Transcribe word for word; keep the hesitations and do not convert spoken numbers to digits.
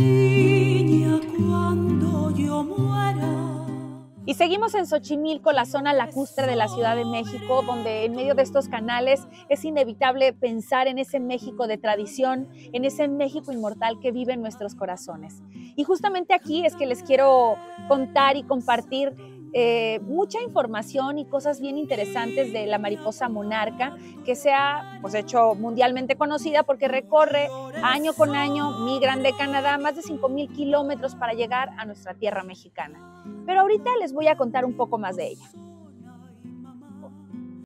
niña, cuando yo muera. Y seguimos en Xochimilco, la zona lacustre de la Ciudad de México, donde en medio de estos canales es inevitable pensar en ese México de tradición, en ese México inmortal que vive en nuestros corazones. Y justamente aquí es que les quiero contar y compartir eh, mucha información y cosas bien interesantes de la mariposa monarca, que se ha pues, hecho mundialmente conocida porque recorre año con año, migran de Canadá más de cinco mil kilómetros para llegar a nuestra tierra mexicana. Pero ahorita les voy a contar un poco más de ella.